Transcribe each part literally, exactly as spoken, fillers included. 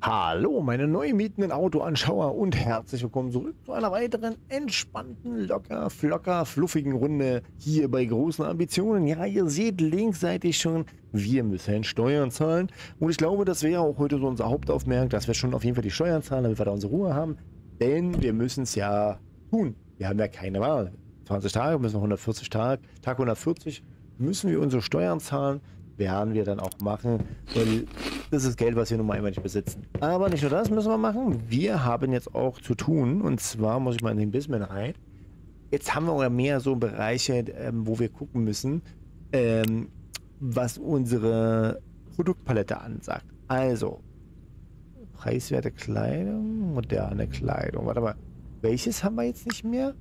Hallo, meine neu mietenden Autoanschauer und herzlich willkommen zurück zu einer weiteren entspannten, locker, flocker, fluffigen Runde hier bei großen Ambitionen. Ja, ihr seht linksseitig schon, wir müssen Steuern zahlen und ich glaube, das wäre auch heute so unser Hauptaufmerk, dass wir schon auf jeden Fall die Steuern zahlen, damit wir da unsere Ruhe haben, denn wir müssen es ja tun. Wir haben ja keine Wahl. zwanzig Tage, müssen wir hundertvierzig Tage, Tag hundertvierzig müssen wir unsere Steuern zahlen. Werden wir dann auch machen, weil das ist Geld, was wir nun mal einmal nicht besitzen. Aber nicht nur das müssen wir machen, wir haben jetzt auch zu tun, und zwar muss ich mal in den Bisman rein. Jetzt haben wir mehr so Bereiche, ähm, wo wir gucken müssen, ähm, was unsere Produktpalette ansagt. Also, preiswerte Kleidung, moderne Kleidung. Warte mal, welches haben wir jetzt nicht mehr?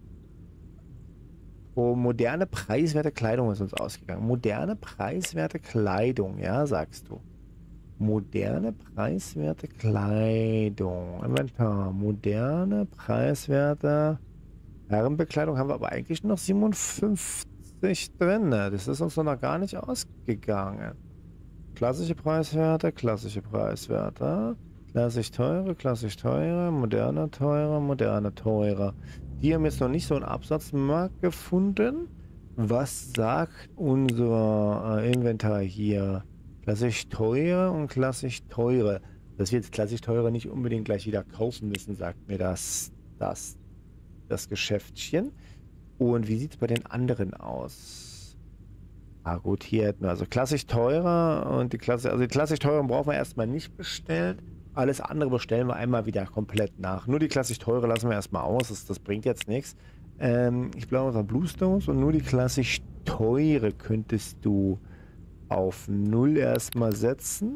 Oh, moderne, preiswerte Kleidung ist uns ausgegangen. Moderne, preiswerte Kleidung, ja, sagst du. Moderne, preiswerte Kleidung. Inventar. Moderne, preiswerte Herrenbekleidung haben wir aber eigentlich noch siebenundfünfzig drin. Das ist uns noch gar nicht ausgegangen. Klassische Preiswerte, klassische Preiswerte. Klassisch teure, klassisch teure, moderne teure, moderne teure. Die haben jetzt noch nicht so einen Absatzmarkt gefunden. Was sagt unser äh, Inventar hier? Klassisch teure und klassisch teure. Dass wir jetzt klassisch teure nicht unbedingt gleich wieder kaufen müssen, sagt mir das, das, das Geschäftchen. Und wie sieht es bei den anderen aus? Ah gut, hier hätten wir also klassisch teurer und die Klasse, also die klassisch teuren brauchen wir erstmal nicht bestellt. Alles andere bestellen wir einmal wieder komplett nach. Nur die klassisch teure lassen wir erstmal aus. Das, das bringt jetzt nichts. Ähm, ich glaube, unser Bluestones und nur die klassisch teure könntest du auf null erstmal setzen.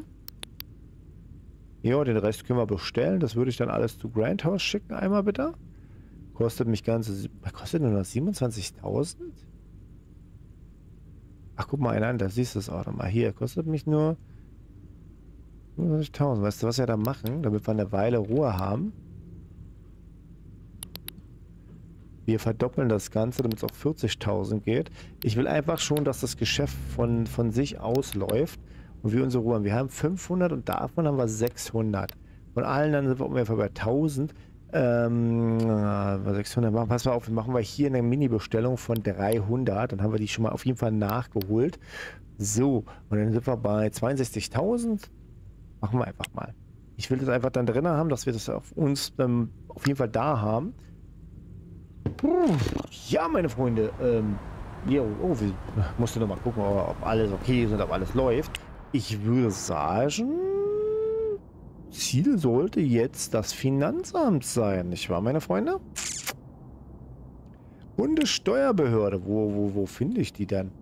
Ja, den Rest können wir bestellen. Das würde ich dann alles zu Grand House schicken. Einmal bitte. Kostet mich ganze... Kostet nur noch siebenundzwanzigtausend? Ach, guck mal, nein, da siehst du es auch nochmal. Hier, kostet mich nur... fünfundfünfzigtausend. Weißt du, was wir da machen, damit wir eine Weile Ruhe haben? Wir verdoppeln das Ganze, damit es auf vierzigtausend geht. Ich will einfach schon, dass das Geschäft von, von sich ausläuft und wir unsere Ruhe haben. Wir haben fünfhundert und davon haben wir sechshundert. Von allen dann sind wir ungefähr bei tausend. Ähm, sechshundert machen. Pass mal auf, machen wir hier eine Mini-Bestellung von dreihundert. Dann haben wir die schon mal auf jeden Fall nachgeholt. So, und dann sind wir bei zweiundsechzigtausend. Machen wir einfach mal. Ich will das einfach dann drin haben, dass wir das auf uns ähm, auf jeden Fall da haben. Ja, meine Freunde. Ähm, jo, oh, wir mussten noch mal gucken, ob alles okay ist und ob alles läuft. Ich würde sagen, Ziel sollte jetzt das Finanzamt sein, nicht wahr, meine Freunde? Bundessteuerbehörde. Wo, wo, wo finde ich die denn?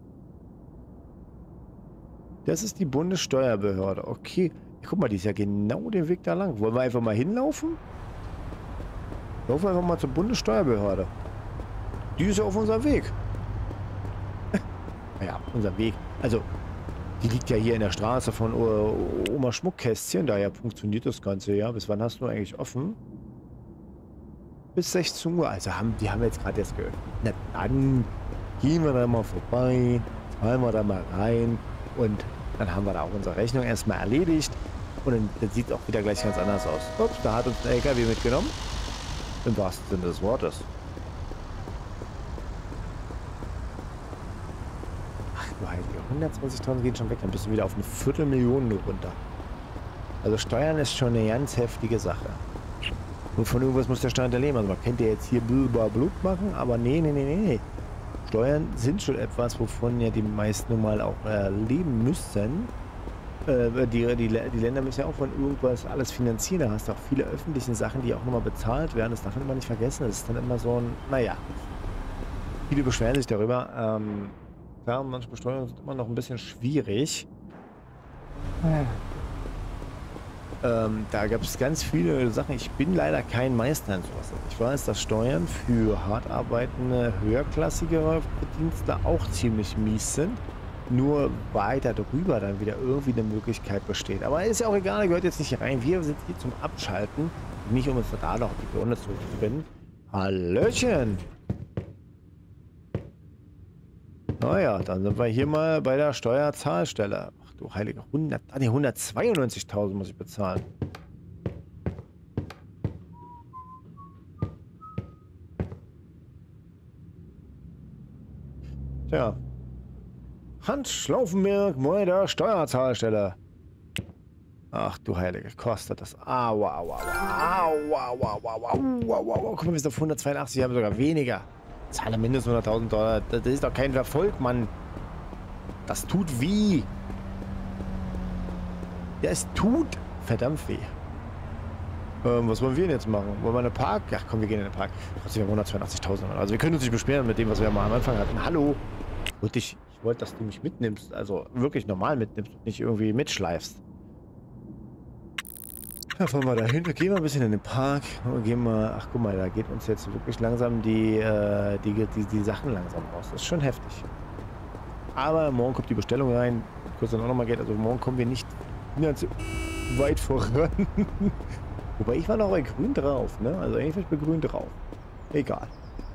Das ist die Bundessteuerbehörde. Okay. Guck mal, die ist ja genau den Weg da lang. Wollen wir einfach mal hinlaufen? Laufen wir einfach mal zur Bundessteuerbehörde. Die ist ja auf unserem Weg. Naja, unser Weg. Also, die liegt ja hier in der Straße von Oma Schmuckkästchen. Daher funktioniert das Ganze, ja. Bis wann hast du eigentlich offen? Bis sechzehn Uhr. Also, haben, die haben wir jetzt gerade erst geöffnet. Na dann gehen wir da mal vorbei. Fallen wir da mal rein. Und dann haben wir da auch unsere Rechnung erstmal erledigt. Und dann, dann sieht es auch wieder gleich ganz anders aus. Ups, da hat uns ein L K W mitgenommen. Im wahrsten Sinne des Wortes. Ach du Heilige, hundertzwanzigtausend gehen schon weg. Dann bist du wieder auf eine Viertelmillion nur runter. Also Steuern ist schon eine ganz heftige Sache. Und von irgendwas muss der Staat ja leben. Also man könnte jetzt hier Blut machen, aber nee, nee, nee, nee. Steuern sind schon etwas, wovon ja die meisten nun mal auch äh, leben müssen. Äh, die, die, die Länder müssen ja auch von irgendwas alles finanzieren. Da hast du auch viele öffentliche Sachen, die auch nochmal bezahlt werden. Das darf man immer nicht vergessen. Das ist dann immer so ein, naja. Viele beschweren sich darüber. Ähm, klar, manche Besteuerungen sind immer noch ein bisschen schwierig. Ähm, da gab es ganz viele Sachen. Ich bin leider kein Meister in sowas. Ich weiß, dass Steuern für hart arbeitende, höherklassige Verdienste auch ziemlich mies sind. Nur weiter drüber dann wieder irgendwie eine Möglichkeit besteht. Aber ist ja auch egal, gehört jetzt nicht rein. Wir sind hier zum Abschalten. Nicht um uns da noch die Birne zu gewinnen. Hallöchen! Naja, dann sind wir hier mal bei der Steuerzahlstelle. Ach du heilige hundert, ah, nee, hundertzweiundneunzigtausend muss ich bezahlen. Ja. Hans Schlaufenberg, Moeder, Steuerzahlstelle. Ach du Heilige, kostet das. Aua, aua, aua, aua, aua, aua, aua, aua, aua. Guck mal, wir sind auf hundertzweiundachtzig, wir haben sogar weniger. Zahle mindestens hunderttausend Dollar. Das ist doch kein Erfolg, Mann. Das tut weh. Ja, es tut verdammt weh. Ähm, was wollen wir denn jetzt machen? Wollen wir in den Park? Ja, komm, wir gehen in den Park. Trotzdem haben wir hundertzweiundachtzigtausend. Also wir können uns nicht beschweren mit dem, was wir mal am Anfang hatten. Hallo. Und ich, ich wollte, dass du mich mitnimmst. Also wirklich normal mitnimmst und nicht irgendwie mitschleifst. Ja, fahren wir dahin. Gehen wir ein bisschen in den Park. Und gehen wir. Ach, guck mal, da geht uns jetzt wirklich langsam die, äh, die, die, die Sachen langsam raus. Das ist schon heftig. Aber morgen kommt die Bestellung rein. Kurz dann auch nochmal Geld. Also morgen kommen wir nicht ganz weit voran. Wobei ich war noch bei grün drauf, ne? Also eigentlich war ich bei grün drauf. Egal.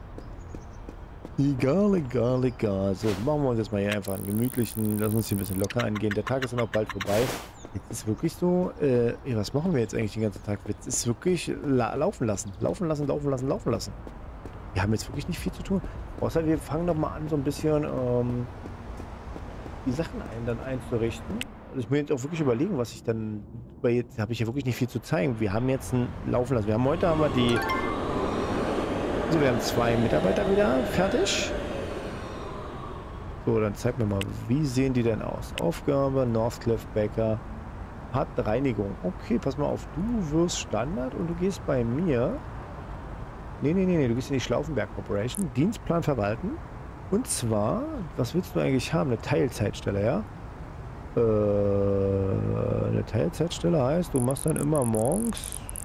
Egal, egal, egal. So, machen wir uns jetzt mal hier einfach einen gemütlichen. Lass uns hier ein bisschen locker angehen. Der Tag ist dann auch bald vorbei. Jetzt ist wirklich so, äh, was machen wir jetzt eigentlich den ganzen Tag? Jetzt ist wirklich la laufen lassen. Laufen lassen, laufen lassen, laufen lassen. Wir haben jetzt wirklich nicht viel zu tun. Außer wir fangen doch mal an, so ein bisschen ähm, die Sachen ein, dann einzurichten. Also ich muss jetzt auch wirklich überlegen, was ich dann, weil jetzt habe ich ja wirklich nicht viel zu zeigen. Wir haben jetzt ein Laufen lassen. Wir haben heute haben wir die, also wir haben zwei Mitarbeiter wieder fertig. So, dann zeig mir mal, wie sehen die denn aus? Aufgabe, Northcliffe Baker, hat Reinigung. Okay, pass mal auf, du wirst Standard und du gehst bei mir. Nee, nee, nee, nee, du gehst in die Schlaufenberg Corporation, Dienstplan verwalten. Und zwar, was willst du eigentlich haben? Eine Teilzeitstelle, ja? Äh, eine Teilzeitstelle heißt, du machst dann immer morgens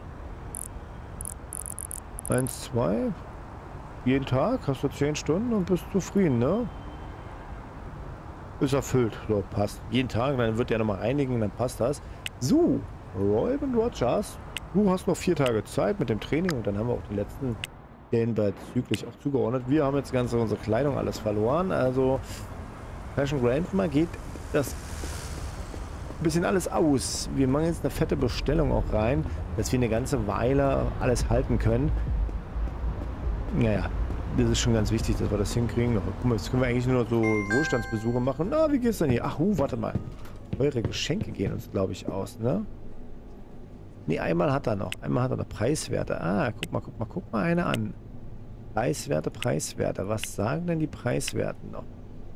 eins, zwei, jeden Tag, hast du zehn Stunden und bist zufrieden, ne? Ist erfüllt, so, passt. Jeden Tag, dann wird der nochmal reinigen, dann passt das. So, Robin Rogers, du hast noch vier Tage Zeit mit dem Training und dann haben wir auch die letzten Stellen bezüglich auch zugeordnet. Wir haben jetzt ganz unsere Kleidung alles verloren, also Fashion Grandma geht das ein bisschen alles aus. Wir machen jetzt eine fette Bestellung auch rein, dass wir eine ganze Weile alles halten können. Naja, das ist schon ganz wichtig, dass wir das hinkriegen. Guck mal, jetzt können wir eigentlich nur noch so Wohlstandsbesuche machen. Na, wie geht's denn hier? Ach, uh, warte mal. Eure Geschenke gehen uns, glaube ich, aus, ne? Ne, einmal hat er noch. Einmal hat er noch Preiswerte. Ah, guck mal, guck mal, guck mal eine an. Preiswerte, Preiswerte. Was sagen denn die Preiswerten noch?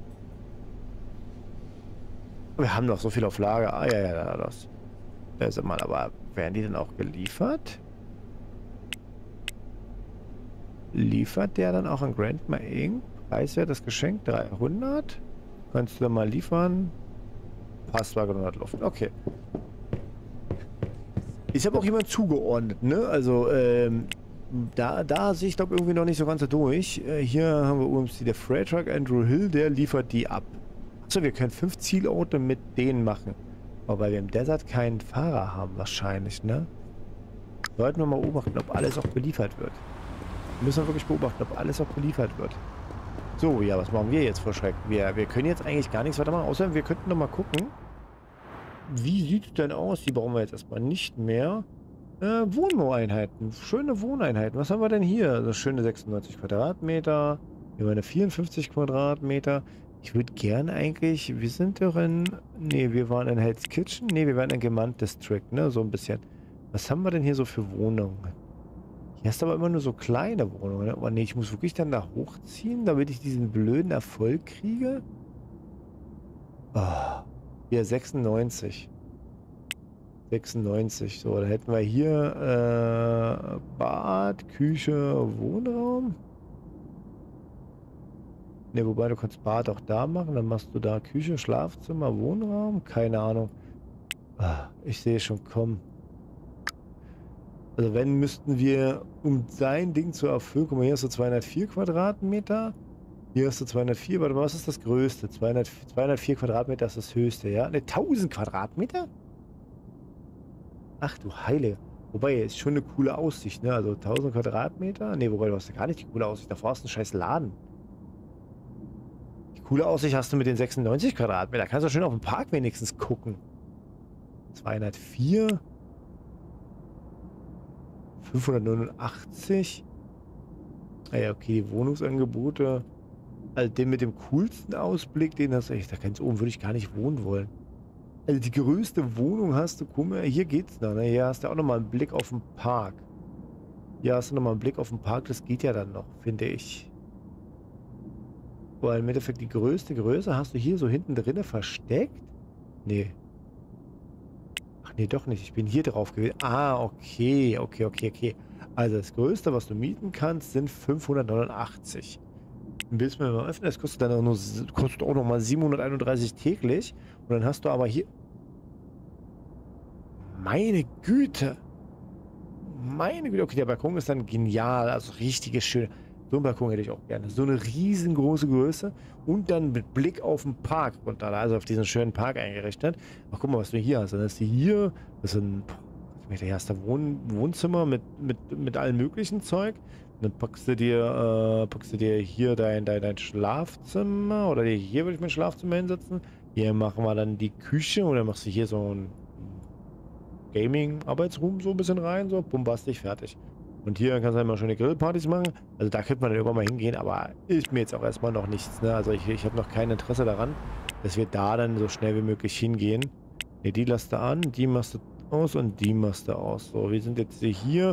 Wir haben noch so viel auf Lager. Ah, ja, ja, das. Das ist mal, aber werden die denn auch geliefert? Liefert der dann auch an Grandma Incorporated? Preiswertes Geschenk dreihundert? Kannst du da mal liefern? Passwagen hundert Luft. Okay. Ich habe auch jemand zugeordnet, ne? Also, ähm, da, da sehe ich glaube irgendwie noch nicht so ganz durch. Äh, hier haben wir übrigens der Freight Truck Andrew Hill, der liefert die ab. Achso, wir können fünf Zielorte mit denen machen. Wobei wir im Desert keinen Fahrer haben wahrscheinlich, ne? Sollten wir mal beobachten, ob alles auch beliefert wird. Wir müssen wirklich beobachten, ob alles auch beliefert wird. So, ja, was machen wir jetzt vor Schreck? Wir, wir können jetzt eigentlich gar nichts weiter machen, außer wir könnten noch mal gucken. Wie sieht es denn aus? Die brauchen wir jetzt erstmal nicht mehr. Äh, Wohneinheiten. Schöne Wohneinheiten. Was haben wir denn hier? Also schöne sechsundneunzig Quadratmeter. Wir haben eine vierundfünfzig Quadratmeter. Ich würde gerne eigentlich... Wir sind doch in... Ne, wir waren in Hell's Kitchen. Ne, wir waren in Gemand District, ne? So ein bisschen. Was haben wir denn hier so für Wohnungen? Hier hast du aber immer nur so kleine Wohnungen. Ne? Oh ne, ich muss wirklich dann da hochziehen, damit ich diesen blöden Erfolg kriege? Oh. Hier, sechsundneunzig. sechsundneunzig. So, dann hätten wir hier äh, Bad, Küche, Wohnraum. Ne, wobei du kannst Bad auch da machen. Dann machst du da Küche, Schlafzimmer, Wohnraum. Keine Ahnung. Ah, ich sehe schon, komm. Also wenn, müssten wir, um sein Ding zu erfüllen, guck mal, hier hast du zweihundertvier Quadratmeter. Hier hast du zweihundertvier, warte mal, was ist das größte? zweihundert, zweihundertvier Quadratmeter ist das höchste, ja? Ne, tausend Quadratmeter? Ach du Heilige. Wobei, ist schon eine coole Aussicht, ne? Also tausend Quadratmeter? Ne, wobei, du hast ja gar nicht die coole Aussicht. Davor hast du einen scheiß Laden. Die coole Aussicht hast du mit den sechsundneunzig Quadratmeter. Da kannst du schön auf den Park wenigstens gucken. zweihundertvier. fünfhundertneunundachtzig. Ah ja, okay, die Wohnungsangebote. Also den mit dem coolsten Ausblick, den hast du echt, da ganz oben würde ich gar nicht wohnen wollen. Also die größte Wohnung hast du, guck mal, hier geht's noch, ne? Hier hast du auch nochmal einen Blick auf den Park. Hier hast du nochmal einen Blick auf den Park, das geht ja dann noch, finde ich. Weil im Endeffekt die größte Größe hast du hier so hinten drinne versteckt? Nee. Ach nee, doch nicht. Ich bin hier drauf gewesen. Ah, okay, okay, okay, okay. Also das Größte, was du mieten kannst, sind fünfhundertneunundachtzig. Willst du mir mal öffnen? Das kostet dann auch, nur, kostet auch noch mal siebenhunderteinunddreißig täglich. Und dann hast du aber hier... Meine Güte! Meine Güte. Okay, der Balkon ist dann genial. Also richtiges schön. So einen Balkon hätte ich auch gerne. So eine riesengroße Größe. Und dann mit Blick auf den Park runter. Also auf diesen schönen Park eingerichtet. Ach, guck mal, was du hier hast. Dann hast du hier... Das ist ein... Hier hast du Wohn Wohnzimmer mit, mit, mit allem möglichen Zeug. Und dann packst du dir, äh, packst du dir hier dein, dein, dein Schlafzimmer. Oder hier würde ich mein Schlafzimmer hinsetzen. Hier machen wir dann die Küche. Und dann machst du hier so ein Gaming-Arbeitsraum so ein bisschen rein. So, bombastisch, fertig. Und hier kannst du immer schöne Grillpartys machen. Also da könnte man dann irgendwann mal hingehen. Aber ist mir jetzt auch erstmal noch nichts. Ne? Also ich, ich habe noch kein Interesse daran, dass wir da dann so schnell wie möglich hingehen. Ne, die lässt du an. Die machst du aus und die machst du aus. So, wir sind jetzt hier.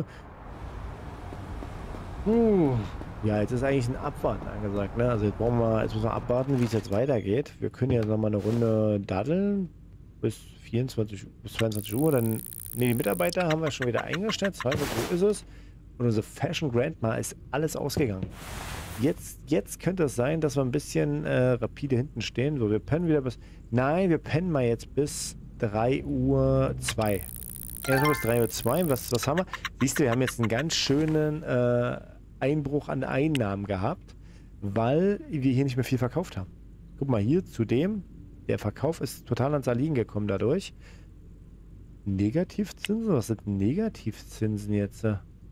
Uh, ja, jetzt ist eigentlich ein Abwarten angesagt, ne? Also jetzt brauchen wir, jetzt müssen wir abwarten, wie es jetzt weitergeht. Wir können ja noch mal eine Runde daddeln bis vierundzwanzig, bis zweiundzwanzig Uhr. Dann, ne, die Mitarbeiter haben wir schon wieder eingestellt. zweiundzwanzig Uhr ist es. Und unsere Fashion Grandma ist alles ausgegangen. Jetzt, jetzt könnte es sein, dass wir ein bisschen äh, rapide hinten stehen. So, wir pennen wieder bis... Nein, wir pennen mal jetzt bis drei Uhr zwei. Erstmal bis drei Uhr zwei. Was, was haben wir? Siehst du, wir haben jetzt einen ganz schönen äh, Einbruch an Einnahmen gehabt, weil wir hier nicht mehr viel verkauft haben. Guck mal hier, zudem, der Verkauf ist total ans Erliegen gekommen dadurch. Negativzinsen? Was sind Negativzinsen jetzt?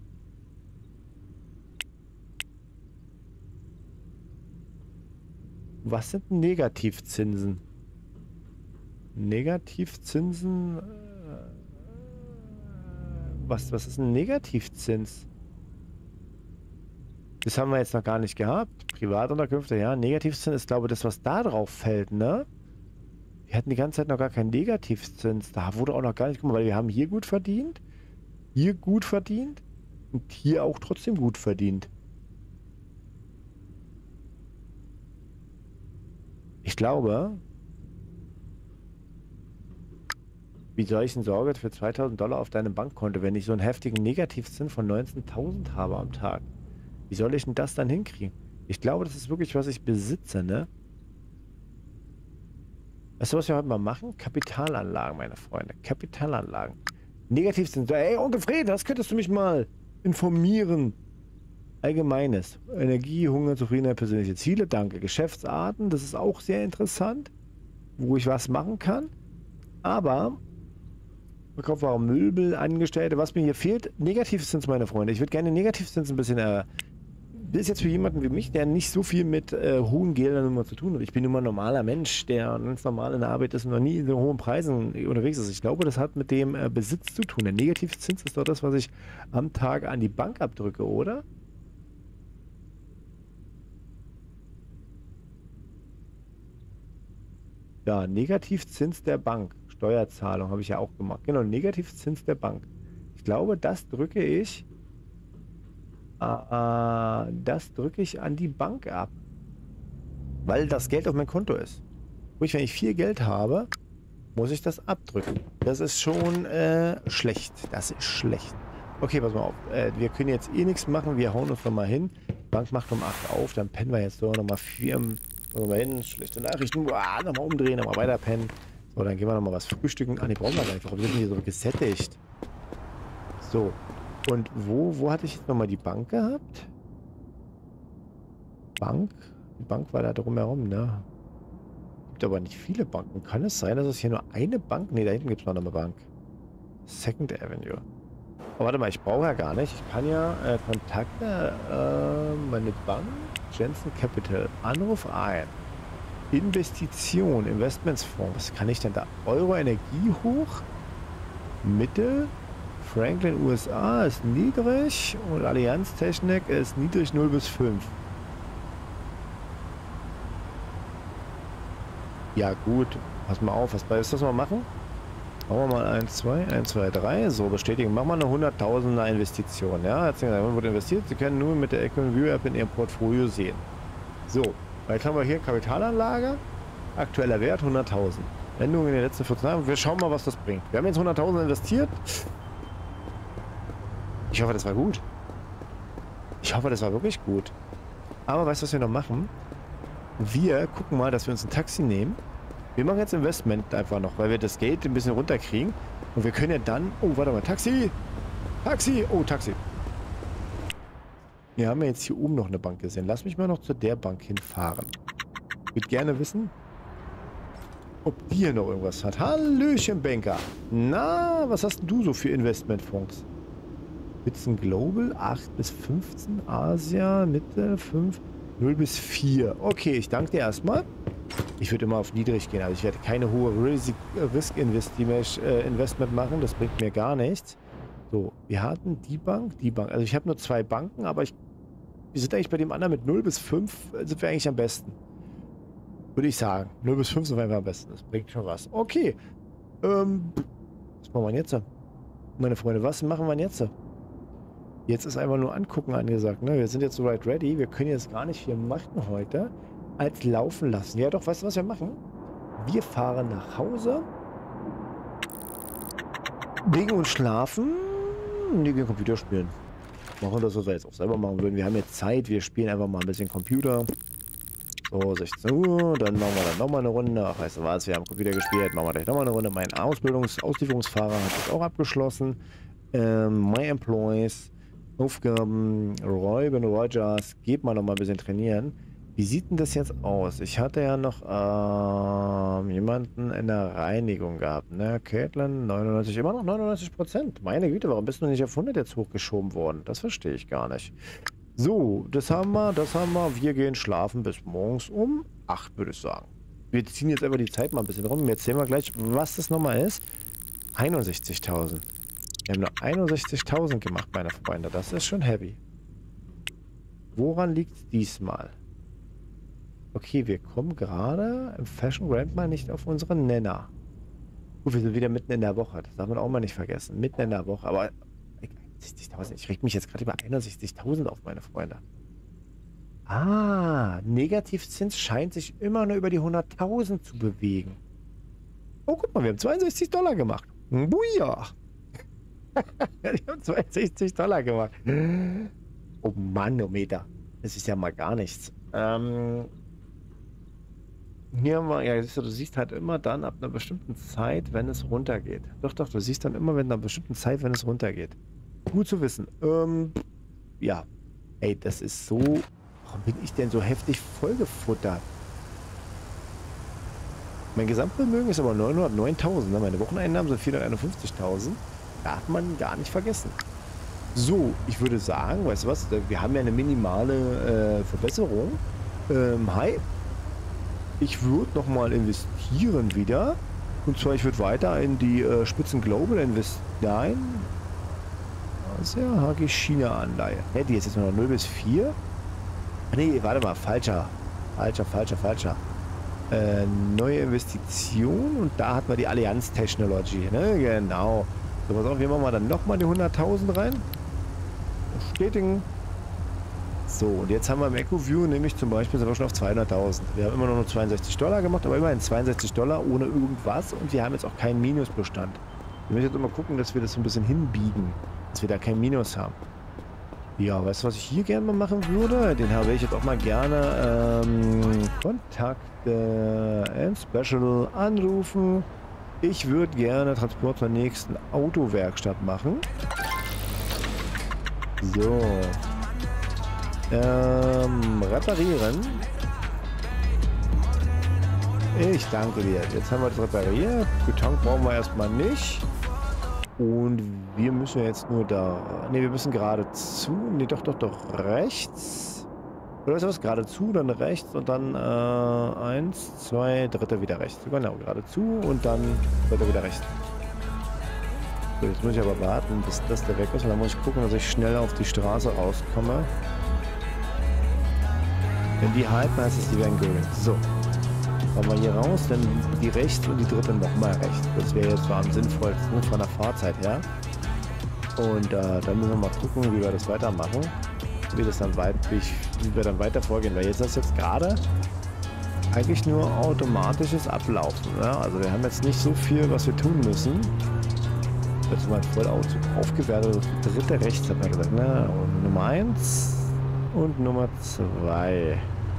Was sind Negativzinsen? Negativzinsen? Was, was ist ein Negativzins? Das haben wir jetzt noch gar nicht gehabt. Privatunterkünfte, ja. Negativzins ist, glaube ich, das, was da drauf fällt, ne? Wir hatten die ganze Zeit noch gar keinen Negativzins. Da wurde auch noch gar nicht, guck mal, weil wir haben hier gut verdient, hier gut verdient und hier auch trotzdem gut verdient. Ich glaube, wie soll ich denn Sorge für zweitausend Dollar auf deinem Bankkonto, wenn ich so einen heftigen Negativzins von neunzehntausend habe am Tag? Wie soll ich denn das dann hinkriegen? Ich glaube, das ist wirklich, was ich besitze, ne? Weißt du, was wir heute mal machen? Kapitalanlagen, meine Freunde. Kapitalanlagen. Negativzins. Ey, Onkel Fred, das könntest du mich mal informieren. Allgemeines. Energie, Hunger, Zufriedenheit, persönliche Ziele. Danke. Geschäftsarten, das ist auch sehr interessant, wo ich was machen kann. Aber Verkaufbare Möbel, Angestellte, was mir hier fehlt, Negativzins, meine Freunde. Ich würde gerne Negativzins ein bisschen... Äh, das ist jetzt für jemanden wie mich, der nicht so viel mit äh, hohen Geldern immer zu tun hat. Ich bin immer ein normaler Mensch, der ganz normal in der Arbeit ist und noch nie in so hohen Preisen unterwegs ist. Ich glaube, das hat mit dem äh, Besitz zu tun. Der Negativzins ist doch das, was ich am Tag an die Bank abdrücke, oder? Ja, Negativzins der Bank. Steuerzahlung habe ich ja auch gemacht. Genau, Negativzins der Bank. Ich glaube, das drücke ich... Äh, das drücke ich an die Bank ab. Weil das Geld auf mein Konto ist. Ruhig, wenn ich viel Geld habe, muss ich das abdrücken. Das ist schon äh, schlecht. Das ist schlecht. Okay, pass mal auf. Äh, wir können jetzt eh nichts machen. Wir hauen uns nochmal hin. Die Bank macht um acht auf. Dann pennen wir jetzt so nochmal vier. Nochmal hin. Schlechte Nachrichten. Uah, nochmal umdrehen. Nochmal weiter pennen. So, dann gehen wir nochmal was frühstücken. Ah, die brauchen wir gar nicht. Warum sind wir hier so gesättigt? So. Und wo, wo hatte ich jetzt nochmal die Bank gehabt? Bank? Die Bank war da drumherum, ne? Gibt aber nicht viele Banken. Kann es sein, dass es hier nur eine Bank... Ne, da hinten gibt es noch eine Bank. Second Avenue. Aber warte mal, ich brauche ja gar nicht. Ich kann ja äh, Kontakte, äh, meine Bank, Jensen Capital, Anruf ein. Investition, Investmentsfonds. Was kann ich denn da? Euro Energie hoch? Mittel? Franklin U S A ist niedrig und Allianz Technik ist niedrig null bis fünf. Ja gut, pass mal auf, was weißt du, was wir machen? Machen wir mal eins, zwei, eins, zwei, drei. So, bestätigen. Machen wir eine hunderttausender Investition. Ja, jetzt wurde investiert. Sie können nur mit der Equin View App in Ihrem Portfolio sehen. So, jetzt haben wir hier Kapitalanlage. Aktueller Wert hunderttausend. Endung in den letzten vierzehn Tagen. Wir schauen mal, was das bringt. Wir haben jetzt hunderttausend investiert. Ich hoffe, das war gut. Ich hoffe, das war wirklich gut. Aber weißt du, was wir noch machen? Wir gucken mal, dass wir uns ein Taxi nehmen. Wir machen jetzt Investment einfach noch, weil wir das Geld ein bisschen runterkriegen. Und wir können ja dann... Oh, warte mal. Taxi! Taxi! Oh, Taxi. Wir haben ja jetzt hier oben noch eine Bank gesehen. Lass mich mal noch zu der Bank hinfahren. Ich würde gerne wissen, ob die hier noch irgendwas hat. Hallöchen, Banker. Na, was hast denn du so für Investmentfonds? Spitzen Global, acht bis fünfzehn. Asia, Mitte, fünf, null bis vier. Okay, ich danke dir erstmal. Ich würde immer auf niedrig gehen. Also ich werde keine hohe Risk-Investment machen. Das bringt mir gar nichts. So, wir hatten die Bank, die Bank. Also ich habe nur zwei Banken, aber ich, wir sind eigentlich bei dem anderen mit null bis fünf sind wir eigentlich am besten. Würde ich sagen. null bis fünf sind wir am besten. Das bringt schon was. Okay. Ähm, was machen wir jetzt? Meine Freunde, was machen wir jetzt? Jetzt ist einfach nur angucken angesagt. Ne? Wir sind jetzt soweit ready. Wir können jetzt gar nicht viel machen heute. Als laufen lassen. Ja doch, weißt du, was wir machen? Wir fahren nach Hause. Legen uns schlafen. Und wir gehen Computer spielen. Machen das, was wir jetzt auch selber machen würden. Wir haben jetzt Zeit. Wir spielen einfach mal ein bisschen Computer. So, sechzehn Uhr. Dann machen wir dann nochmal eine Runde. Ach, weißt du was? Wir haben Computer gespielt. Machen wir gleich nochmal eine Runde. Mein Ausbildungs Auslieferungsfahrer hat jetzt auch abgeschlossen. Ähm, My Employees. Aufgaben. Räuben Rogers. Geht mal noch mal ein bisschen trainieren. Wie sieht denn das jetzt aus? Ich hatte ja noch ähm, jemanden in der Reinigung gehabt, ne? Caitlin, neunundneunzig, immer noch neunundneunzig Prozent. Meine Güte, warum bist du nicht auf hundert jetzt hochgeschoben worden? Das verstehe ich gar nicht. So, das haben wir, das haben wir. Wir gehen schlafen bis morgens um acht, würde ich sagen. Wir ziehen jetzt einfach die Zeit mal ein bisschen rum. Jetzt sehen wir gleich, was das nochmal ist. einundsechzigtausend. Wir haben nur einundsechzigtausend gemacht, meine Freunde. Das ist schon heavy. Woran liegt es diesmal? Okay, wir kommen gerade im Fashion Grand mal nicht auf unseren Nenner. Gut, wir sind wieder mitten in der Woche. Das darf man auch mal nicht vergessen. Mitten in der Woche. Aber einundsechzigtausend. Ich reg mich jetzt gerade über einundsechzigtausend auf, meine Freunde. Ah, Negativzins scheint sich immer nur über die hunderttausend zu bewegen. Oh, guck mal, wir haben zweiundsechzig Dollar gemacht. Buja! Wir haben zweiundsechzig Dollar gemacht. Oh Manometer. Das ist ja mal gar nichts. Ähm... Hier haben wir, ja, du siehst halt immer dann ab einer bestimmten Zeit, wenn es runtergeht. Doch, doch, du siehst dann immer, wenn einer bestimmten Zeit, wenn es runtergeht. Gut zu wissen. Ähm, ja. Ey, das ist so... Warum bin ich denn so heftig vollgefuttert? Mein Gesamtvermögen ist aber neunhundertneuntausend. Ne? Meine Wocheneinnahmen sind vierhunderteinundfünfzigtausend. Darf man gar nicht vergessen. So, ich würde sagen, weißt du was? Wir haben ja eine minimale äh, Verbesserung. Ähm, hi. Ich würde nochmal investieren wieder. Und zwar, ich würde weiter in die äh, Spitzen Global investieren. Das ist ja H G China Anleihe. Hä, die ist jetzt nur noch null bis vier? Nee, warte mal, falscher. Falscher, falscher, falscher. Äh, neue Investition und da hat man die Allianz Technology, ne? Genau. So, pass auf, hier machen wir dann nochmal die hunderttausend rein. Bestätigen. So, und jetzt haben wir im EcoView nämlich zum Beispiel sind wir schon auf zweihunderttausend. Wir haben immer noch nur zweiundsechzig Dollar gemacht, aber immerhin zweiundsechzig Dollar ohne irgendwas und wir haben jetzt auch keinen Minusbestand. Wir müssen jetzt immer gucken, dass wir das so ein bisschen hinbiegen, dass wir da kein Minus haben. Ja, weißt du, was ich hier gerne mal machen würde? Den habe ich jetzt auch mal gerne ähm, Kontakte and Special anrufen. Ich würde gerne Transport zur nächsten Autowerkstatt machen. So. Ähm, reparieren. Ich danke dir. Jetzt haben wir das repariert. Beton brauchen wir erstmal nicht. Und wir müssen jetzt nur da... Ne, wir müssen geradezu. Ne, doch, doch, doch. Rechts. Oder was? Geradezu, dann rechts und dann äh, eins, zwei, dritte wieder rechts. Genau, geradezu und dann dritte wieder rechts. So, jetzt muss ich aber warten, bis das der weg ist. Und dann muss ich gucken, dass ich schnell auf die Straße rauskomme. Wenn die halten, heißt es, die werden grün. So. Fahren wir hier raus, dann die rechts und die dritte nochmal rechts. Das wäre jetzt so am sinnvollsten von der Fahrzeit her. Und äh, dann müssen wir mal gucken, wie wir das weitermachen. Wie, das dann weit, wie, ich, wie wir dann weiter vorgehen. Weil jetzt ist das jetzt gerade eigentlich nur automatisches Ablaufen. Ne? Also wir haben jetzt nicht so viel, was wir tun müssen. Jetzt mal voll aufgewertet. Das dritte rechts hat man gesagt. Ne? Und Nummer eins und Nummer zwei.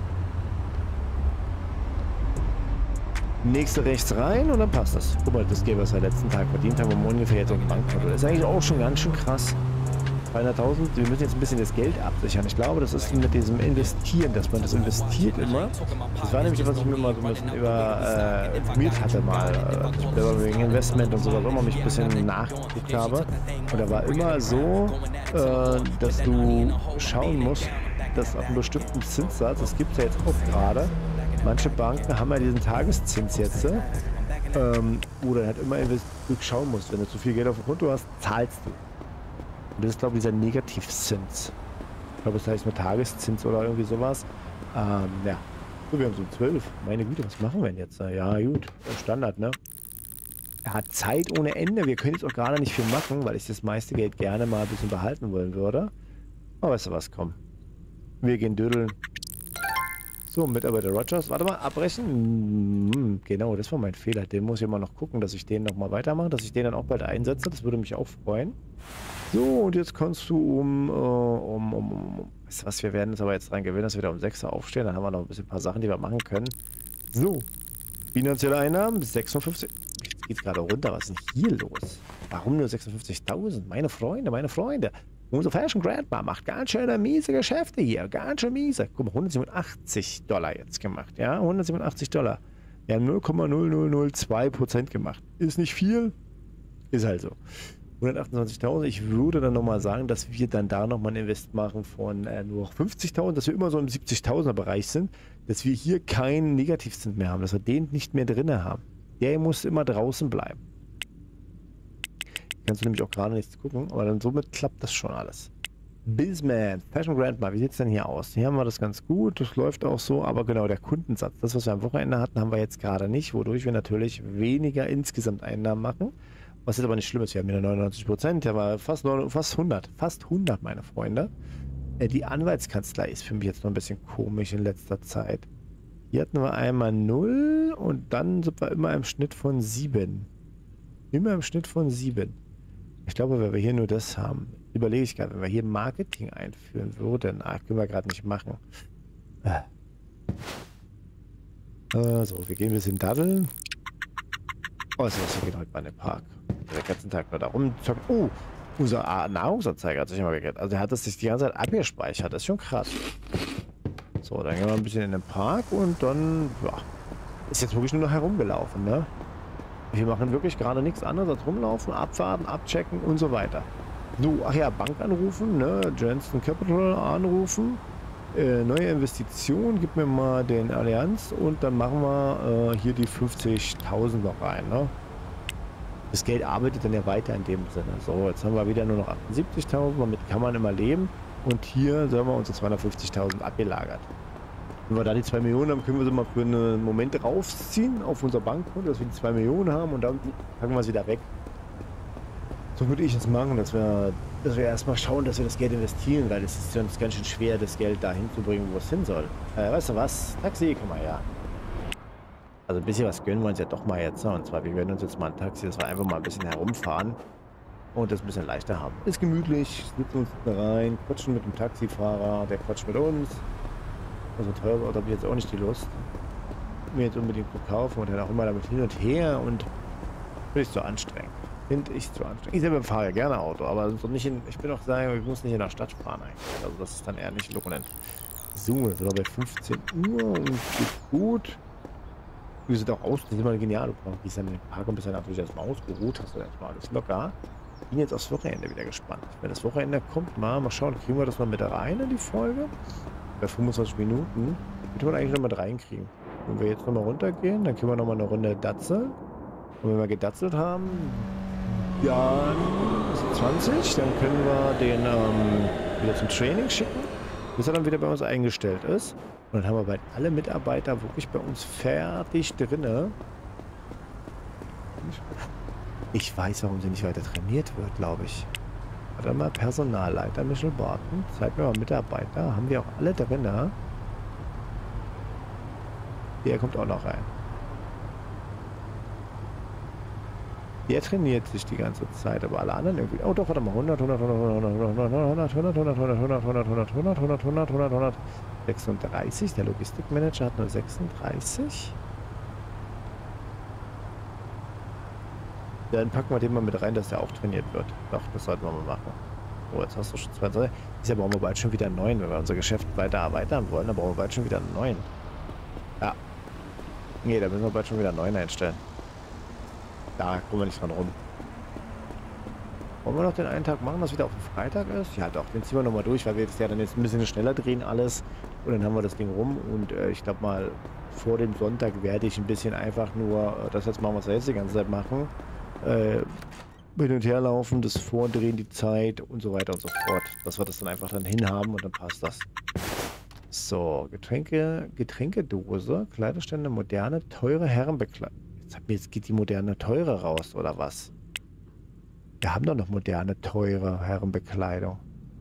Nächste rechts rein und dann passt das. Guck mal, das Geld, was wir letzten Tag verdient haben, um ungefähr jetzt auf dem Bankkonto. Das ist eigentlich auch schon ganz schön krass. zweihunderttausend, wir müssen jetzt ein bisschen das Geld absichern. Ich glaube, das ist mit diesem Investieren, dass man das investiert immer. Das war nämlich, was ich mir mal so ein bisschen über äh, informiert hatte mal. Also wegen Investment und sowas immer mich ein bisschen nachgeguckt habe. Und da war immer so, äh, dass du schauen musst, dass auf einem bestimmten Zinssatz, das gibt es ja jetzt auch gerade, manche Banken haben ja diesen Tageszins jetzt, ähm, wo du halt immer schauen musst, wenn du zu viel Geld auf dem Konto hast, zahlst du. Und das ist, glaube ich, dieser Negativzins. Ich glaube, das heißt mit Tageszins oder irgendwie sowas. Ähm, ja. So, wir haben so zwölf. Meine Güte, was machen wir denn jetzt? Ja, gut. Standard, ne? Er hat Zeit ohne Ende. Wir können jetzt auch gerade nicht viel machen, weil ich das meiste Geld gerne mal ein bisschen behalten wollen würde. Aber weißt du was, komm. Wir gehen dödeln. So, Mitarbeiter Rogers. Warte mal, abbrechen. Hm, genau, das war mein Fehler. Den muss ich immer noch gucken, dass ich den nochmal weitermache, dass ich den dann auch bald einsetze. Das würde mich auch freuen. So, und jetzt kannst du um, äh, um, um, um, weißt du was, wir werden es aber jetzt dran gewöhnen, dass wir wieder um sechs Uhr aufstehen. Dann haben wir noch ein bisschen ein paar Sachen, die wir machen können. So, finanzielle Einnahmen, sechsundfünfzig. Jetzt geht es gerade runter. Was ist denn hier los? Warum nur sechsundfünfzigtausend? Meine Freunde, meine Freunde. Unser Fashion Grandma macht ganz schöne miese Geschäfte hier. Ganz schön miese. Guck mal, hundertsiebenundachtzig Dollar jetzt gemacht. Ja, hundertsiebenundachtzig Dollar. Wir haben null Komma null null null zwei Prozent gemacht. Ist nicht viel. Ist halt so. hundertachtundzwanzigtausend. Ich würde dann nochmal sagen, dass wir dann da nochmal ein Invest machen von äh, nur fünfzigtausend, dass wir immer so im siebzigtausender Bereich sind, dass wir hier keinen Negativzins mehr haben, dass wir den nicht mehr drin haben. Der muss immer draußen bleiben. Kannst du nämlich auch gerade nichts gucken, aber dann somit klappt das schon alles. Bizman, Fashion Grandma, wie sieht es denn hier aus? Hier haben wir das ganz gut, das läuft auch so, aber genau, der Kundensatz, das, was wir am Wochenende hatten, haben wir jetzt gerade nicht, wodurch wir natürlich weniger insgesamt Einnahmen machen. Was jetzt aber nicht schlimm ist, wir haben wieder neunundneunzig Prozent, der war fast, fast hundert, fast hundert, meine Freunde. Die Anwaltskanzlei ist für mich jetzt noch ein bisschen komisch in letzter Zeit. Hier hatten wir einmal null und dann sind wir immer im Schnitt von sieben. Immer im Schnitt von sieben. Ich glaube, wenn wir hier nur das haben, überlege ich gerade, wenn wir hier Marketing einführen würden, ah, können wir gerade nicht machen. Also, wir gehen ein bisschen daddeln. Oh, so was, wir gehen heute mal in den Park. Den ganzen Tag nur da rumzocken. Oh, unser Nahrungsanzeiger hat sich immer gekehrt. Also, er hat das sich die ganze Zeit abgespeichert. Das ist schon krass. So, dann gehen wir ein bisschen in den Park und dann, ja, ist jetzt wirklich nur noch herumgelaufen, ne? Wir machen wirklich gerade nichts anderes als rumlaufen, abwarten, abchecken und so weiter. So, ach ja, Bank anrufen, ne? Jensen Capital anrufen. Äh, neue Investition, gib mir mal den Allianz und dann machen wir äh, hier die fünfzigtausend noch rein, ne? Das Geld arbeitet dann ja weiter in dem Sinne. So, jetzt haben wir wieder nur noch achtundsiebzigtausend, damit kann man immer leben. Und hier sagen wir unsere zweihundertfünfzigtausend abgelagert. Wenn wir da die zwei Millionen haben, können wir sie mal für einen Moment rausziehen auf unser Bankkonto, dass wir die zwei Millionen haben und dann packen wir es wieder weg. So würde ich es machen, dass wir, dass wir erstmal schauen, dass wir das Geld investieren, weil es ist sonst ganz schön schwer, das Geld dahin zu bringen, wo es hin soll. Äh, weißt du was? Taxi, komm mal her. Also ein bisschen was gönnen wir uns ja doch mal jetzt. Und zwar, wir gönnen uns jetzt mal ein Taxi, dass wir einfach mal ein bisschen herumfahren und das ein bisschen leichter haben. Ist gemütlich, sitzen uns da rein, quatschen mit dem Taxifahrer, der quatscht mit uns. Also teuer Auto habe ich jetzt auch nicht die Lust, mir jetzt unbedingt zu kaufen und dann auch immer damit hin und her und finde ich so anstrengend. Finde ich zu anstrengend. Ich selber fahre ja gerne Auto, aber so nicht in, ich bin auch sagen, ich muss nicht in der Stadt fahren eigentlich. Also das ist dann eher nicht lohnend. So, jetzt sind wir bei fünfzehn Uhr und geht gut. Wir sind auch aus, das ist immer genial. Du gehst dann in den Park und bist dann natürlich erstmal ausgeruht, hast du erstmal alles locker. Ich bin jetzt aufs Wochenende wieder gespannt. Wenn das Wochenende kommt, mal, mal schauen, kriegen wir das mal mit rein in die Folge. Bei fünfundzwanzig Minuten könnte man eigentlich noch mit reinkriegen. Wenn wir jetzt nochmal runtergehen, dann können wir nochmal eine Runde datzeln. Und wenn wir gedatzelt haben, dann zwanzig, dann können wir den ähm, wieder zum Training schicken. bis er dann wieder bei uns eingestellt ist. Und dann haben wir bald alle Mitarbeiter wirklich bei uns fertig drinne. Ich weiß, warum sie nicht weiter trainiert wird, glaube ich. Warte mal, Personalleiter Michel Barton. Zeig mir mal Mitarbeiter. Haben wir auch alle drinne. Der kommt auch noch rein. Der trainiert sich die ganze Zeit, aber alle anderen irgendwie... Oh doch, warte mal. hundert, hundert, hundert, hundert, hundert, hundert, hundert, hundert, hundert, hundert, hundert, hundert, hundert, hundert, hundert, hundert, sechsunddreißig. Der Logistikmanager hat nur sechsunddreißig. Dann packen wir den mal mit rein, dass der auch trainiert wird. Doch, das sollten wir mal machen. Oh, jetzt hast du schon zwei. Ist brauchen wir bald schon wieder einen neuen. Wenn wir unser Geschäft weiter erweitern wollen, dann brauchen wir bald schon wieder einen neuen. Ja. Nee, da müssen wir bald schon wieder einen neuen einstellen. Da kommen wir nicht dran rum. Wollen wir noch den einen Tag machen, dass wieder auf den Freitag ist? Ja doch, den ziehen wir nochmal durch, weil wir das ja dann jetzt ein bisschen schneller drehen alles. Und dann haben wir das Ding rum. Und äh, ich glaube mal, vor dem Sonntag werde ich ein bisschen einfach nur äh, das jetzt machen, was wir jetzt die ganze Zeit machen. Äh, hin und her laufen, das Vordrehen, die Zeit und so weiter und so fort. Dass wir das dann einfach dann hinhaben und dann passt das. So, Getränke, Getränkedose, Kleiderstände, moderne, teure Herrenbekleidung. Jetzt, jetzt geht die moderne, teure raus, oder was? Wir haben doch noch moderne, teure Herrenbekleidung.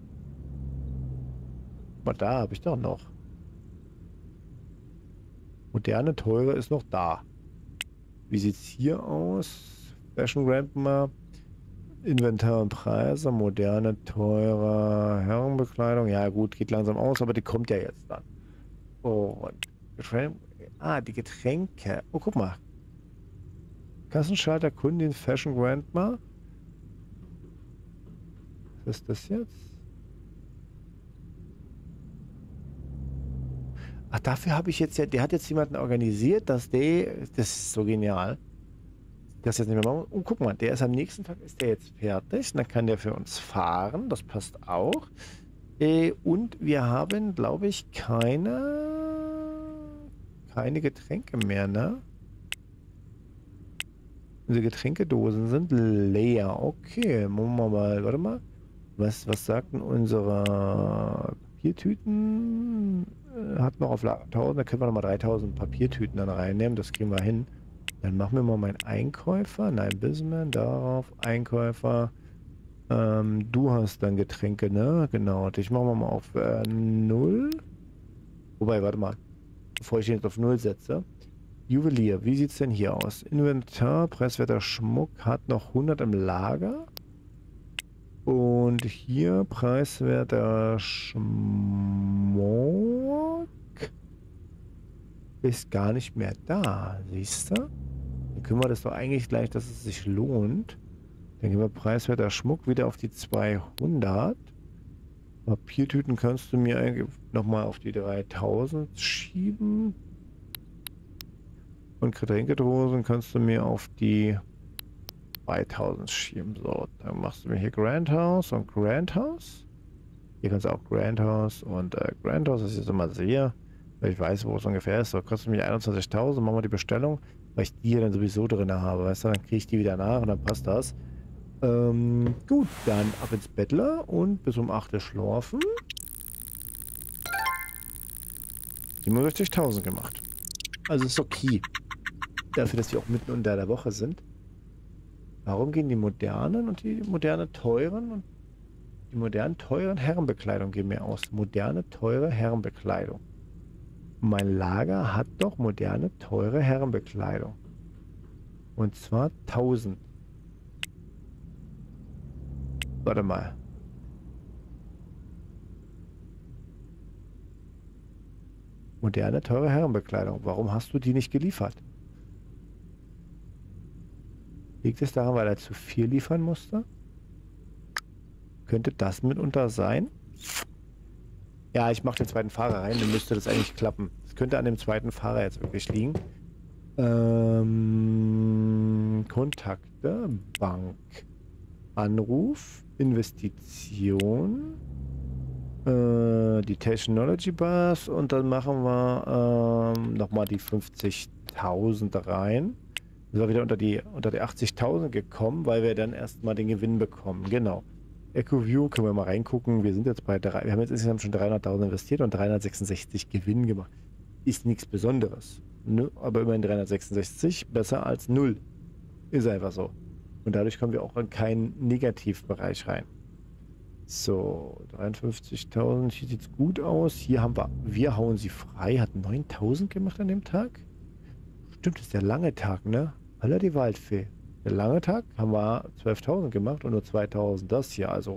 Aber da habe ich doch noch. Moderne, teure ist noch da. Wie sieht es hier aus? Fashion Grandma, Inventar und Preise, moderne, teure Herrenbekleidung. Ja gut, geht langsam aus, aber die kommt ja jetzt dann. Und Getränke. Ah, die Getränke. Oh, guck mal. Kassenschalter, Kundin, Fashion Grandma. Was ist das jetzt? Ach, dafür habe ich jetzt ja, der hat jetzt jemanden organisiert, dass der, das ist so genial. Das jetzt nicht mehr machen. Und guck mal, der ist am nächsten Tag, ist der jetzt fertig. Dann kann der für uns fahren. Das passt auch. Äh, und wir haben, glaube ich, keine, keine Getränke mehr, ne? Unsere Getränkedosen sind leer. Okay, machen wir mal, warte mal. Was, was sagten unsere Papiertüten? Hat noch auf tausend, da können wir noch mal dreitausend Papiertüten dann reinnehmen. Das kriegen wir hin. Dann machen wir mal meinen Einkäufer. Nein, Businessman, darauf, Einkäufer. Ähm, du hast dann Getränke, ne? Genau. Ich mache mal auf äh, null. Wobei, warte mal. Bevor ich den jetzt auf null setze. Juwelier, wie sieht es denn hier aus? Inventar, preiswerter Schmuck, hat noch hundert im Lager. Und hier preiswerter Schmuck ist gar nicht mehr da. Siehst du? Dann können wir das doch eigentlich gleich, dass es sich lohnt. Dann gehen wir preiswerter Schmuck wieder auf die zweihundert. Papiertüten kannst du mir eigentlich nochmal auf die dreitausend schieben. Und Getränkedosen kannst du mir auf die zweitausend schieben. So, dann machst du mir hier Grand House und Grand House. Hier kannst du auch Grand House und äh, Grand House, das ich jetzt immer sehe, weil ich weiß, wo es ungefähr ist. So, kostet mich einundzwanzigtausend, machen wir die Bestellung, weil ich die hier dann sowieso drin habe. Weißt du, dann kriege ich die wieder nach und dann passt das. Ähm, gut, dann ab ins Bettler und bis um acht Uhr schlafen. siebenundsechzigtausend gemacht. Also ist okay. Dafür, dass wir auch mitten unter der Woche sind. Warum gehen die modernen und die moderne teuren und die modernen teuren Herrenbekleidung gehen mir aus? Moderne teure Herrenbekleidung. Mein Lager hat doch moderne teure Herrenbekleidung. Und zwar tausend. Warte mal. Moderne teure Herrenbekleidung. Warum hast du die nicht geliefert? Liegt es daran, weil er zu viel liefern musste? Könnte das mitunter sein? Ja, ich mache den zweiten Fahrer rein, dann müsste das eigentlich klappen. Das könnte an dem zweiten Fahrer jetzt wirklich liegen. Ähm, Kontakte, Bank, Anruf, Investition, äh, die Technology Bars und dann machen wir ähm, nochmal die fünfzigtausend rein. Sind wir wieder unter die, unter die achtzigtausend gekommen, weil wir dann erstmal den Gewinn bekommen. Genau. EcoView, können wir mal reingucken. Wir sind jetzt bei drei, wir haben jetzt insgesamt schon dreihunderttausend investiert und dreihundertsechsundsechzig Gewinn gemacht. Ist nichts Besonderes. Ne? Aber immerhin dreihundertsechsundsechzig, besser als null. Ist einfach so. Und dadurch kommen wir auch in keinen Negativbereich rein. So, dreiundfünfzigtausend, hier sieht es gut aus. Hier haben wir, wir hauen sie frei. Hat neuntausend gemacht an dem Tag. Stimmt, das ist der lange Tag, ne? Aller die Waldfee. Der lange Tag haben wir zwölftausend gemacht und nur zweitausend das hier, also.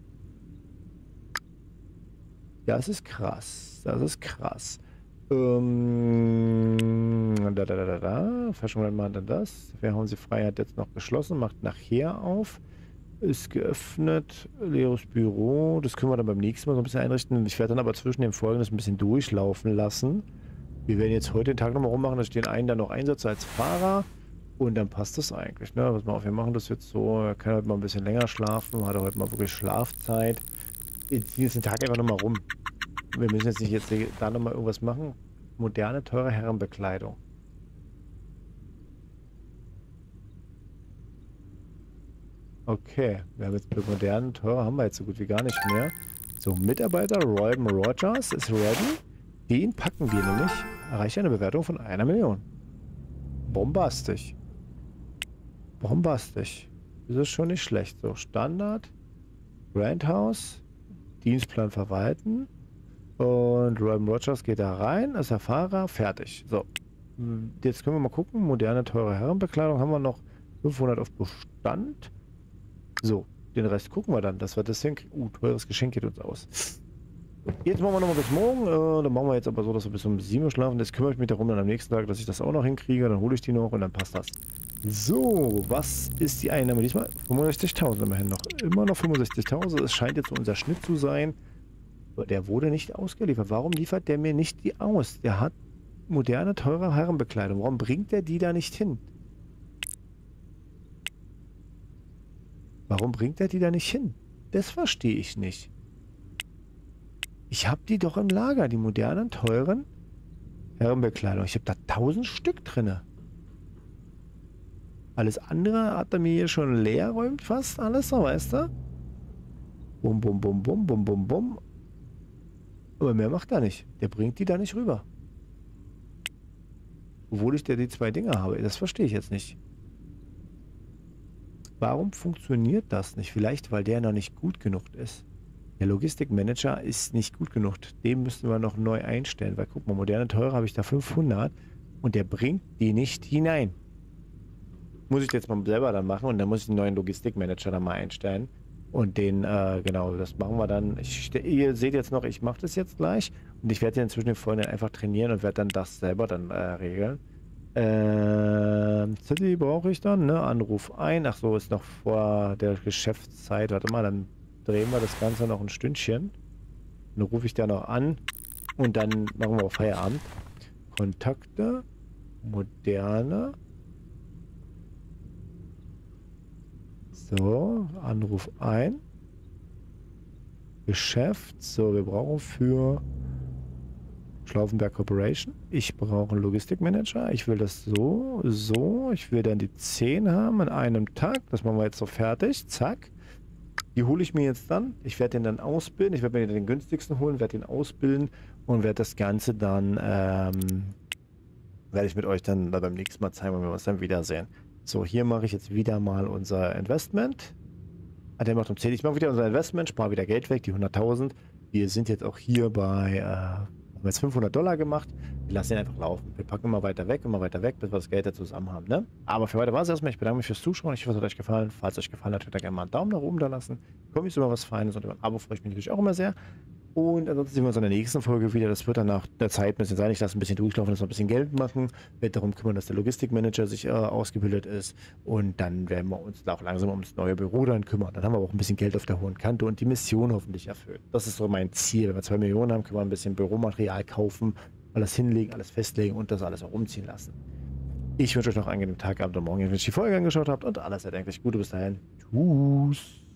Ja, das ist krass. Das ist krass. Ähm, da, da, da, da, da. Verschwunden mal dann das. Wir hauen sie frei, hat jetzt noch geschlossen, macht nachher auf. Ist geöffnet, leeres Büro. Das können wir dann beim nächsten Mal so ein bisschen einrichten. Ich werde dann aber zwischen den Folgen das ein bisschen durchlaufen lassen. Wir werden jetzt heute den Tag nochmal rummachen, dass ich den einen dann noch einsetze als Fahrer. Und dann passt das eigentlich. Ne? Pass mal auf, wir machen das jetzt so. Er kann heute mal ein bisschen länger schlafen. Hat er heute mal wirklich Schlafzeit. Wir ziehen jetzt den Tag einfach nochmal rum. Wir müssen jetzt nicht jetzt da nochmal irgendwas machen. Moderne, teure Herrenbekleidung. Okay, wir haben jetzt bei modernen, teurer haben wir jetzt so gut wie gar nicht mehr. So, Mitarbeiter Royden Rogers ist ready. Den packen wir nämlich. Erreicht eine Bewertung von einer Million. Bombastisch. Bombastisch. Das ist schon nicht schlecht. So, Standard. Brandhaus. Dienstplan verwalten. Und Royden Rogers geht da rein. Ist der Fahrer. Fertig. So. Jetzt können wir mal gucken. Moderne, teure Herrenbekleidung haben wir noch fünfhundert auf Bestand. So, den Rest gucken wir dann, dass wir das hinkriegen. Uh, teures Geschenk geht uns aus. Jetzt machen wir nochmal bis morgen. Äh, dann machen wir jetzt aber so, dass wir bis um sieben Uhr schlafen. Jetzt kümmere ich mich darum dann am nächsten Tag, dass ich das auch noch hinkriege. Dann hole ich die noch und dann passt das. So, was ist die Einnahme diesmal? fünfundsechzigtausend immerhin noch. Immer noch fünfundsechzigtausend. Es scheint jetzt unser Schnitt zu sein. Der wurde nicht ausgeliefert. Warum liefert der mir nicht die aus? Der hat moderne, teure Herrenbekleidung. Warum bringt der die da nicht hin? Warum bringt er die da nicht hin? Das verstehe ich nicht. Ich habe die doch im Lager, die modernen, teuren Herrenbekleidung. Ich habe da tausend Stück drin. Alles andere hat er mir hier schon leer räumt, fast alles, so, weißt du? Bum, bum, bum, bum, bum, bum, bum. Aber mehr macht er nicht. Der bringt die da nicht rüber. Obwohl ich da die zwei Dinger habe. Das verstehe ich jetzt nicht. Warum funktioniert das nicht? Vielleicht, weil der noch nicht gut genug ist. Der Logistikmanager ist nicht gut genug. Den müssen wir noch neu einstellen. Weil guck mal, moderne teure habe ich da fünfhundert und der bringt die nicht hinein. Muss ich jetzt mal selber dann machen und dann muss ich einen neuen Logistikmanager dann mal einstellen. Und den, äh, genau, das machen wir dann. Ich, ihr seht jetzt noch, ich mache das jetzt gleich und ich werde den zwischen den Folgen einfach trainieren und werde dann das selber dann äh, regeln. Ähm, City brauche ich dann, ne? Anruf ein. Ach so, ist noch vor der Geschäftszeit. Warte mal, dann drehen wir das Ganze noch ein Stündchen. Dann rufe ich da noch an und dann machen wir auch Feierabend. Kontakte, moderne. So, Anruf ein. Geschäft. So, wir brauchen für Schlaufenberg Corporation. Ich brauche einen Logistikmanager. Ich will das so, so. Ich will dann die zehn haben an einem Tag. Das machen wir jetzt so fertig. Zack. Die hole ich mir jetzt dann. Ich werde den dann ausbilden. Ich werde mir den günstigsten holen, werde den ausbilden und werde das Ganze dann, ähm, werde ich mit euch dann beim nächsten Mal zeigen, wenn wir uns dann wiedersehen. So, hier mache ich jetzt wieder mal unser Investment. Ah, der macht um zehn. Ich mache wieder unser Investment, spare wieder Geld weg, die hunderttausend. Wir sind jetzt auch hier bei, äh, haben jetzt fünfhundert Dollar gemacht. Wir lassen ihn einfach laufen. Wir packen immer weiter weg, immer weiter weg, bis wir das Geld dazu zusammen haben. Ne? Aber für heute war es erstmal. Ich bedanke mich fürs Zuschauen. Ich hoffe, es hat euch gefallen. Falls es euch gefallen hat, könnt ihr gerne mal einen Daumen nach oben da lassen. Komme ich über was Feines und über ein Abo freue ich mich natürlich auch immer sehr. Und ansonsten sehen wir uns in der nächsten Folge wieder. Das wird dann nach der Zeit ein bisschen sein. Ich lasse ein bisschen durchlaufen, dass wir ein bisschen Geld machen. Werde darum kümmern, dass der Logistikmanager sich äh, ausgebildet ist. Und dann werden wir uns da auch langsam ums neue Büro dann kümmern. Dann haben wir auch ein bisschen Geld auf der hohen Kante und die Mission hoffentlich erfüllt. Das ist so mein Ziel. Wenn wir zwei Millionen haben, können wir ein bisschen Büromaterial kaufen, alles hinlegen, alles festlegen und das alles auch umziehen lassen. Ich wünsche euch noch einen angenehmen Tag, Abend und Morgen, wenn ihr die Folge angeschaut habt und alles erdenklich Gute bis dahin. Tschüss.